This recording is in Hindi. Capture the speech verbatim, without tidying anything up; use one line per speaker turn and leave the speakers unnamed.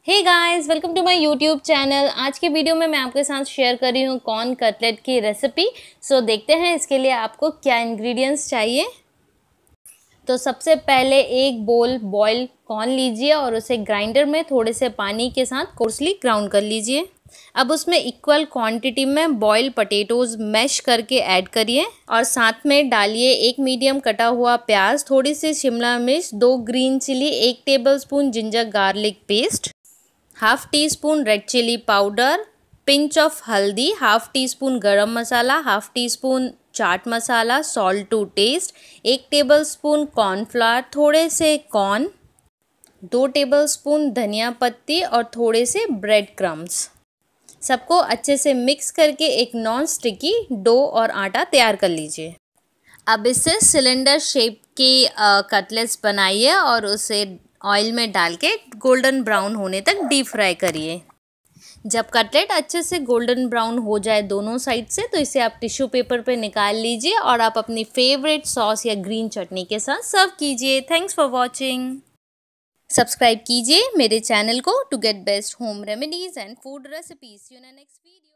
Hey guys, welcome to my YouTube channel. आज के वीडियो में मैं आपके साथ शेयर कर रही हूँ कॉर्न कटलेट की रेसिपी। सो देखते हैं इसके लिए आपको क्या इंग्रेडिएंट्स चाहिए। तो सबसे पहले एक बोल बॉयल कॉर्न लीजिए और उसे ग्राइंडर में थोड़े से पानी के साथ कोर्सली ग्राउंड कर लीजिए। अब उसमें इक्वल क्वांटिटी में बॉयल पटेटोज़ मैश करके ऐड करिए और साथ में डालिए एक मीडियम कटा हुआ प्याज, थोड़ी सी शिमला मिर्च, दो ग्रीन चिली, एक tablespoon ginger garlic paste, half teaspoon red chilli powder, pinch of हल्दी, half teaspoon garam masala, half teaspoon chaat masala, salt to taste, एक टेबलस्पून कॉर्नफ्लावर, थोड़े से कॉर्न, दो टेबलस्पून धनिया पत्ती और थोड़े से ब्रेड क्रम्स। सबको अच्छे से मिक्स करके एक नॉन स्टिकी डो और आटा तैयार कर लीजिए। अब इससे सिलेंडर शेप की कटलेट्स बनाइए और उसे ऑयल में डाल के गोल्डन ब्राउन होने तक डीप फ्राई करिए। जब कटलेट अच्छे से गोल्डन ब्राउन हो जाए दोनों साइड से, तो इसे आप टिश्यू पेपर पे निकाल लीजिए और आप अपनी फेवरेट सॉस या ग्रीन चटनी के साथ सर्व कीजिए। Thanks for watching. सब्सक्राइब कीजिए मेरे चैनल को to get best home remedies and food recipes. See you in next video.